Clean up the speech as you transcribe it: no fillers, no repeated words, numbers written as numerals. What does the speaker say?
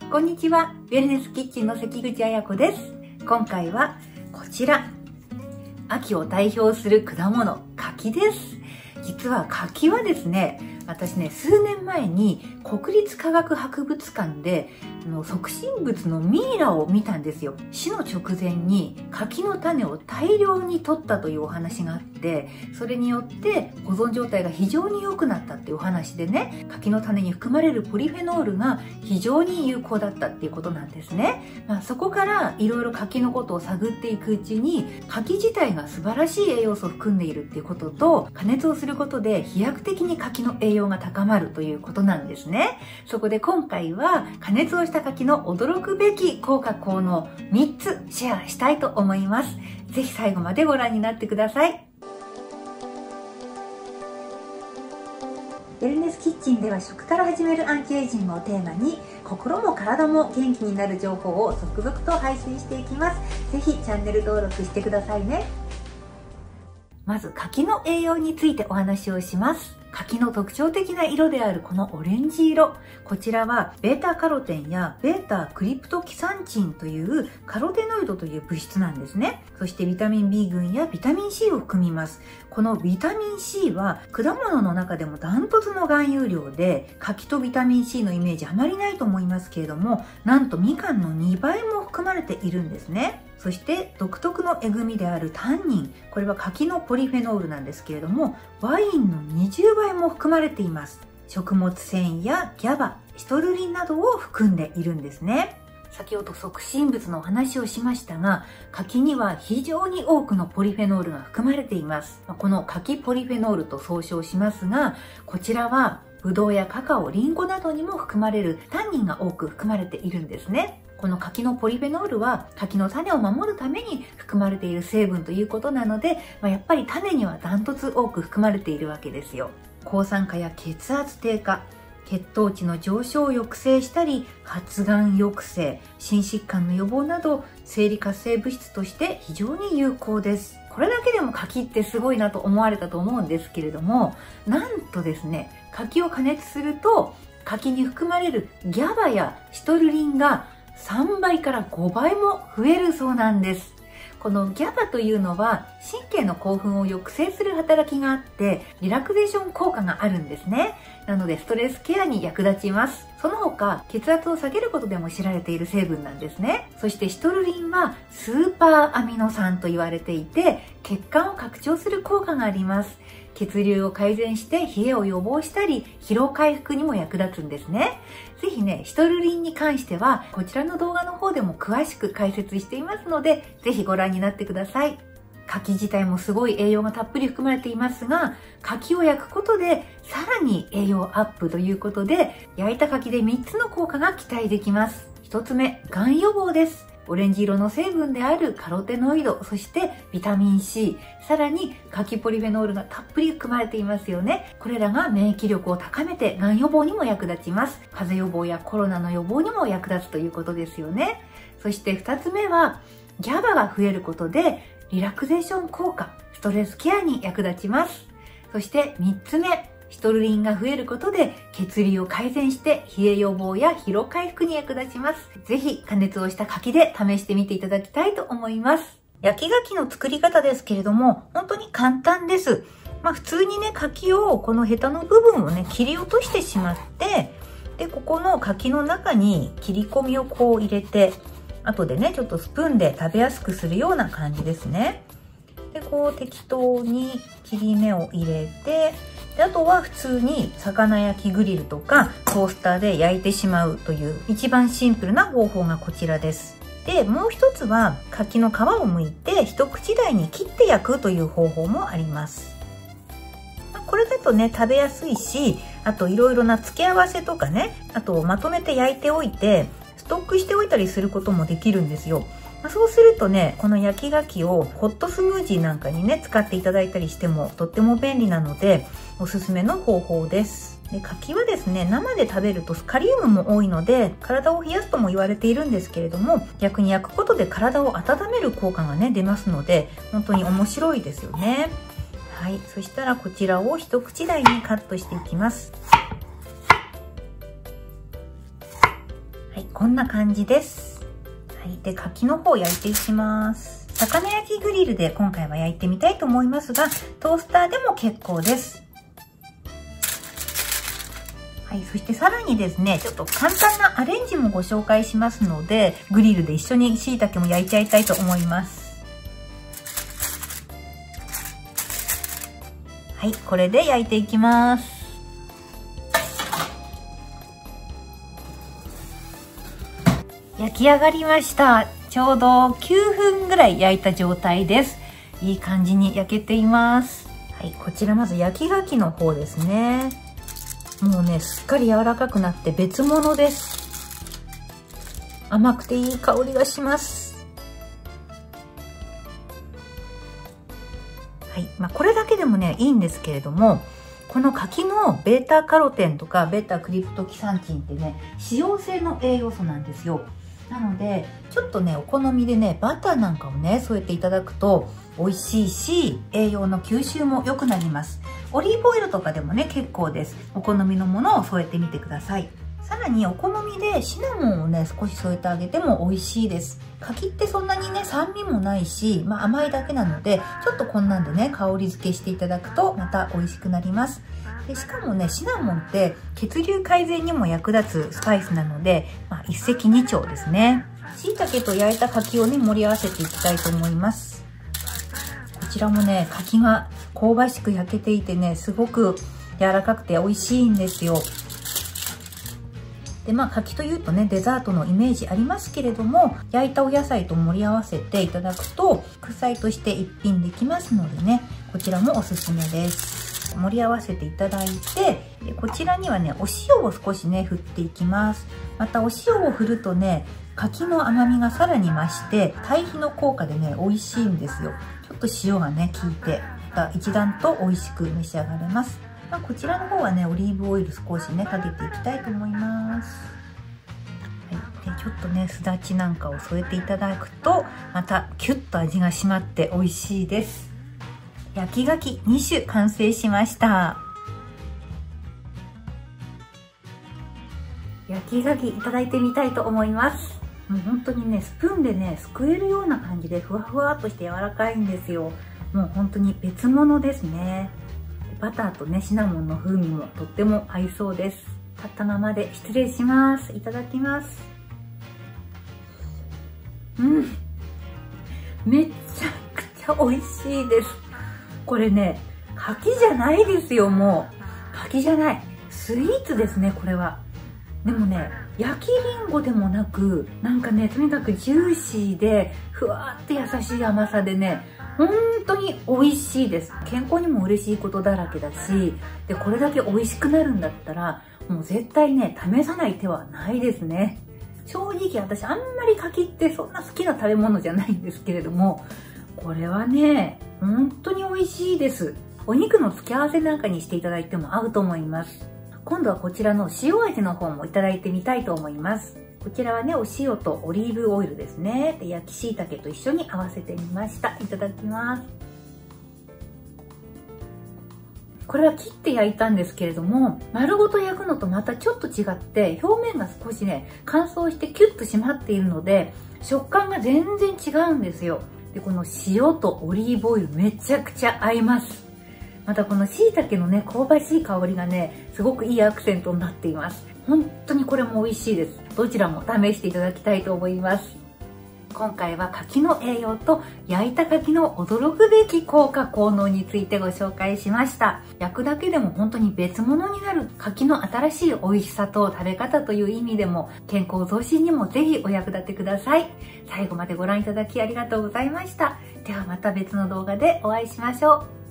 こんにちは、ウェルネスキッチンの関口彩子です。今回はこちら、秋を代表する果物、柿です。実は柿はですね、私ね、数年前に国立科学博物館で即身仏のミイラを見たんですよ。死の直前に柿の種を大量に取ったというお話があって、それによって保存状態が非常に良くなったっていうお話でね、柿の種に含まれるポリフェノールが非常に有効だったっていうことなんですね。そこからいろいろ柿のことを探っていくうちに、柿自体が素晴らしい栄養素を含んでいるっていうことと、加熱をすることで飛躍的に柿の栄養が高まるということなんですね。そこで今回は加熱をした柿の驚くべき効果効能3つシェアしたいと思います。ぜひ最後までご覧になってください。ウェルネスキッチンでは食から始めるアンチエイジングをテーマに、心も体も元気になる情報を続々と配信していきます。ぜひチャンネル登録してくださいね。まず柿の栄養についてお話をします。柿の特徴的な色であるこのオレンジ色。こちらはベータカロテンやベータクリプトキサンチンというカロテノイドという物質なんですね。そしてビタミン B 群やビタミン C を含みます。このビタミン C は果物の中でもダントツの含有量で、柿とビタミン C のイメージあまりないと思いますけれども、なんとみかんの2倍も含まれているんですね。そして独特のえぐみであるタンニン、これは柿のポリフェノールなんですけれども、ワインの20倍も含まれています。食物繊維やGABA、シトルリンなどを含んでいるんですね。先ほど即身仏のお話をしましたが、柿には非常に多くのポリフェノールが含まれています。この柿ポリフェノールと総称しますが、こちらはブドウやカカオ、リンゴなどにも含まれるタンニンが多く含まれているんですね。この柿のポリフェノールは柿の種を守るために含まれている成分ということなので、やっぱり種にはダントツ多く含まれているわけですよ。抗酸化や血圧低下、血糖値の上昇を抑制したり、発がん抑制、心疾患の予防など、生理活性物質として非常に有効です。これだけでも柿ってすごいなと思われたと思うんですけれども、なんとですね、柿を加熱すると、柿に含まれるGABAやシトルリンが3倍から5倍も増えるそうなんです。このGABAというのは神経の興奮を抑制する働きがあって、リラクゼーション効果があるんですね。なのでストレスケアに役立ちます。その他血圧を下げることでも知られている成分なんですね。そしてシトルリンはスーパーアミノ酸と言われていて、血管を拡張する効果があります。血流を改善して冷えを予防したり、疲労回復にも役立つんですね。ぜひね、シトルリンに関してはこちらの動画の方でも詳しく解説していますので、ぜひご覧になってください。柿自体もすごい栄養がたっぷり含まれていますが、柿を焼くことでさらに栄養アップということで、焼いた柿で3つの効果が期待できます。1つ目、がん予防です。オレンジ色の成分であるカロテノイド、そしてビタミン C、さらに柿ポリフェノールがたっぷり含まれていますよね。これらが免疫力を高めてがん予防にも役立ちます。風邪予防やコロナの予防にも役立つということですよね。そして2つ目は、GABA が増えることでリラクゼーション効果、ストレスケアに役立ちます。そして3つ目、シトルリンが増えることで血流を改善して冷え予防や疲労回復に役立ちます。ぜひ加熱をした柿で試してみていただきたいと思います。焼き柿の作り方ですけれども、本当に簡単です。普通にね、柿をこのヘタの部分をね、切り落としてしまって、で、ここの柿の中に切り込みをこう入れて、後でね、ちょっとスプーンで食べやすくするような感じですね。で、こう適当に切り目を入れて、であとは普通に魚焼きグリルとかトースターで焼いてしまうという一番シンプルな方法がこちらです。で、もう一つは柿の皮を剥いて一口大に切って焼くという方法もあります。これだとね、食べやすいし、あといろいろな付け合わせとかね、あとまとめて焼いておいてストックしておいたりすることもできるんですよ。そうするとね、この焼き柿をホットスムージーなんかにね、使っていただいたりしてもとっても便利なので、おすすめの方法です。で、柿はですね、生で食べるとカリウムも多いので、体を冷やすとも言われているんですけれども、逆に焼くことで体を温める効果がね、出ますので、本当に面白いですよね。はい、そしたらこちらを一口大にカットしていきます。 こんな感じです。はい。で、柿の方を焼いていきます。魚焼きグリルで今回は焼いてみたいと思いますが、トースターでも結構です。はい。そしてさらにですね、ちょっと簡単なアレンジもご紹介しますので、グリルで一緒に椎茸も焼いちゃいたいと思います。はい。これで焼いていきます。焼き上がりました。ちょうど9分ぐらい焼いた状態です。いい感じに焼けています。はい。こちらまず焼き牡蠣の方ですね。もうね、すっかり柔らかくなって別物です。甘くていい香りがします。はい。これだけでもね、いいんですけれども、この柿のベータカロテンとかベータクリプトキサンチンってね、脂溶性の栄養素なんですよ。なので、ちょっとね、お好みでね、バターなんかをね、添えていただくと美味しいし、栄養の吸収も良くなります。オリーブオイルとかでもね、結構です。お好みのものを添えてみてください。さらにお好みでシナモンをね、少し添えてあげても美味しいです。柿ってそんなにね、酸味もないし、甘いだけなので、ちょっとこんなんでね、香り付けしていただくとまた美味しくなります。でしかもね、シナモンって血流改善にも役立つスパイスなので、一石二鳥ですね。椎茸と焼いた柿をね、盛り合わせていきたいと思います。こちらもね、柿が香ばしく焼けていてね、すごく柔らかくて美味しいんですよ。で、柿というとね、デザートのイメージありますけれども、焼いたお野菜と盛り合わせていただくと、副菜として一品できますのでね、こちらもおすすめです。盛り合わせていただいて、でこちらにはね、お塩を少しね、振っていきます。またお塩を振るとね、柿の甘みがさらに増して、対比の効果でね、美味しいんですよ。ちょっと塩がね、効いて、また一段と美味しく召し上がれます。こちらの方はね、オリーブオイル少しね、かけていきたいと思います。はい、でちょっとね、すだちなんかを添えていただくと、またキュッと味が締まって美味しいです。焼き牡蠣2種完成しました。焼き牡蠣いただいてみたいと思います。もう本当にね、スプーンでね、すくえるような感じでふわふわっとして柔らかいんですよ。もう本当に別物ですね。バターとね、シナモンの風味もとっても合いそうです。立ったままで失礼します。いただきます。めちゃくちゃ美味しいです。これね、柿じゃないですよ、もう。柿じゃない。スイーツですね、これは。でもね、焼きりんごでもなく、なんかね、とにかくジューシーで、ふわーって優しい甘さでね、本当に美味しいです。健康にも嬉しいことだらけだし、で、これだけ美味しくなるんだったら、もう絶対ね、試さない手はないですね。正直私あんまり柿ってそんな好きな食べ物じゃないんですけれども、これはね、本当に美味しいです。お肉の付け合わせなんかにしていただいても合うと思います。今度はこちらの塩味の方もいただいてみたいと思います。こちらはね、お塩とオリーブオイルですね。で、焼き椎茸と一緒に合わせてみました。いただきます。これは切って焼いたんですけれども、丸ごと焼くのとまたちょっと違って、表面が少しね、乾燥してキュッと締まっているので、食感が全然違うんですよ。で、この塩とオリーブオイルめちゃくちゃ合います。またこの椎茸のね、香ばしい香りがね、すごくいいアクセントになっています。本当にこれも美味しいです。どちらも試していただきたいと思います。今回は柿の栄養と焼いた柿の驚くべき効果効能についてご紹介しました。焼くだけでも本当に別物になる柿の新しい美味しさと食べ方という意味でも健康増進にもぜひお役立てください。最後までご覧いただきありがとうございました。ではまた別の動画でお会いしましょう。